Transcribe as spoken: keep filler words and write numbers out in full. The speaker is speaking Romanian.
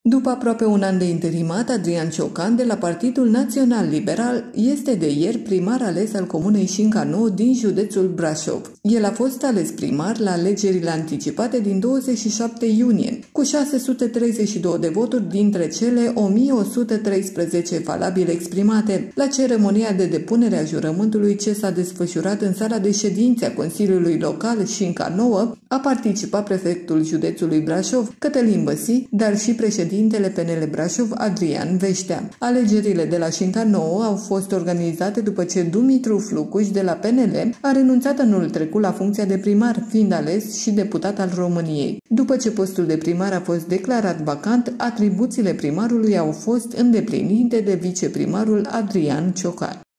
După aproape un an de interimat, Adrian Ciocan, de la Partidul Național Liberal, este de ieri primar ales al comunei Șinca Nouă din județul Brașov. El a fost ales primar la alegerile anticipate din douăzeci și șapte iunie, cu șase sute treizeci și două de voturi dintre cele o mie o sută treisprezece valabile exprimate. La ceremonia de depunere a jurământului ce s-a desfășurat în sala de ședințe a Consiliului Local Șinca Nouă, a participat prefectul județului Brașov, Cătălin Băsi, dar și președintele Președintele P N L Brașov, Adrian Veștea. Alegerile de la Șinca Nouă au fost organizate după ce Dumitru Flucuș de la P N L a renunțat anul trecut la funcția de primar, fiind ales și deputat al României. După ce postul de primar a fost declarat vacant, atribuțiile primarului au fost îndeplinite de viceprimarul Adrian Ciocan.